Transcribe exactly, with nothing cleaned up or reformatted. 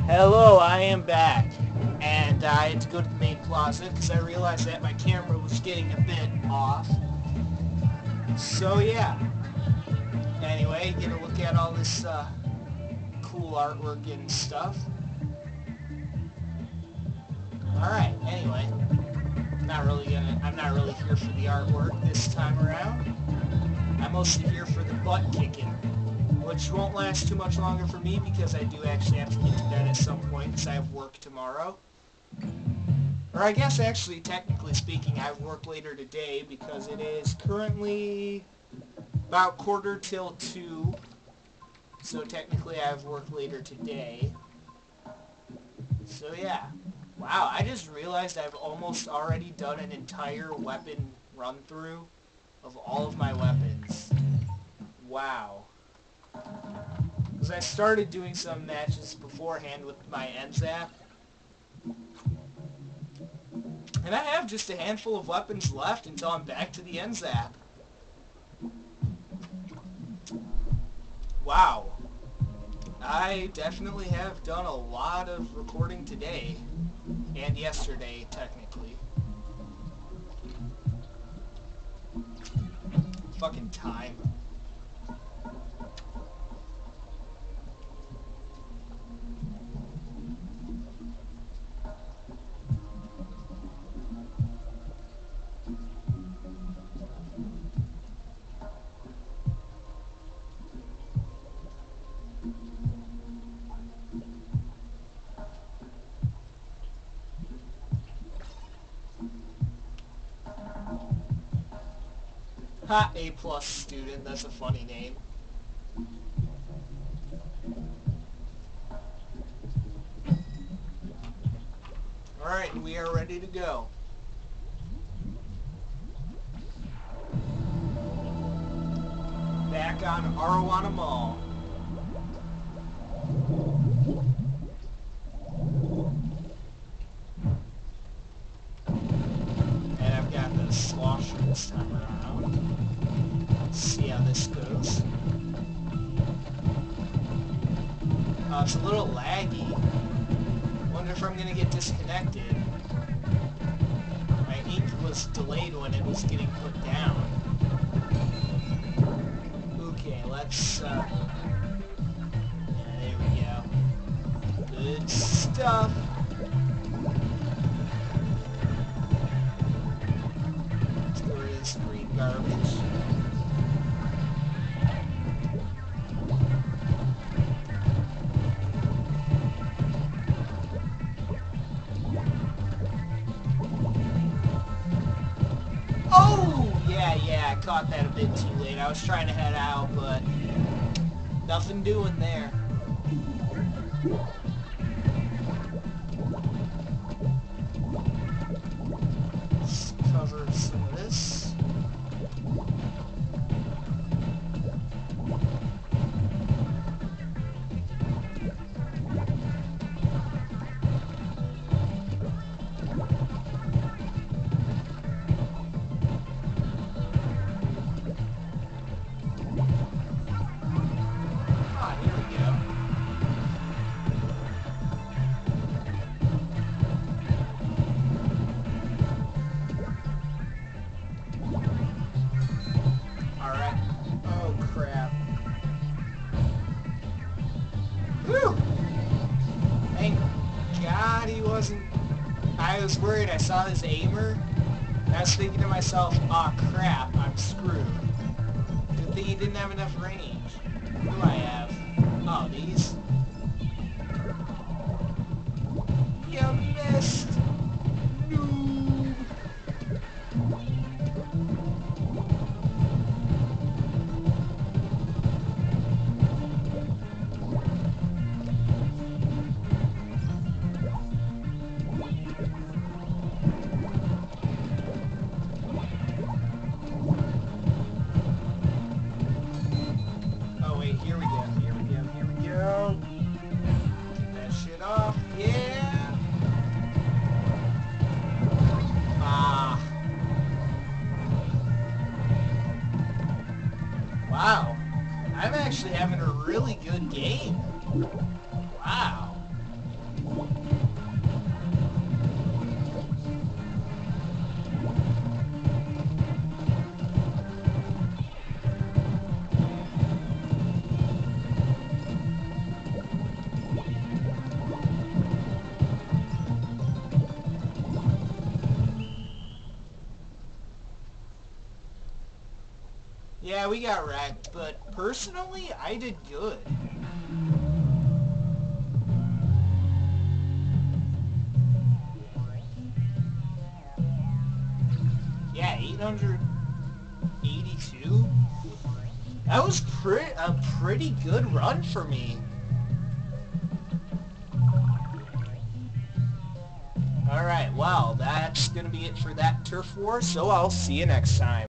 Hello, I am back, and I had to go to the main plaza because I realized that my camera was getting a bit off. So yeah, anyway, get a look at all this uh, cool artwork and stuff. Alright, anyway, not really gonna, I'm not really here for the artwork this time around. I'm mostly here for the butt kicking, which won't last too much longer for me because I do actually have to get to bed at some point because I have work tomorrow. Or I guess actually, technically speaking, I have work later today because it is currently about quarter till two. So technically I have work later today. So yeah. Wow, I just realized I've almost already done an entire weapon run through of all of my weapons. Wow. Because I started doing some matches beforehand with my N ZAP. And I have just a handful of weapons left until I'm back to the N ZAP. Wow. I definitely have done a lot of recording today. And yesterday, technically. Fucking time. Ha, A plus student, that's a funny name. Alright, we are ready to go. Back on Arowana Mall. And I've got the slosher this time around. Let's see how this goes. Uh, it's a little laggy. Wonder if I'm gonna get disconnected. My ink was delayed when it was getting put down. Okay, let's, uh... yeah, there we go. Good stuff. Let's go rid of this green garbage. Oh! Yeah, yeah, I caught that a bit too late. I was trying to head out, but nothing doing there. Let's cover some of this. Ah, here we go. Alright. Oh, crap. Whew! Thank God he wasn't... I was worried. I saw his aimer, and I was thinking to myself, aw, crap, I'm screwed. Good thing he didn't have enough range. What do I have? Oh, these? You missed! Noob! Oh wait, here we go, here we go, here we go. Yeah, we got wrecked, but personally, I did good. Yeah, eight hundred eighty-two? That was pre a pretty good run for me. Alright, well, that's going to be it for that turf war, so I'll see you next time.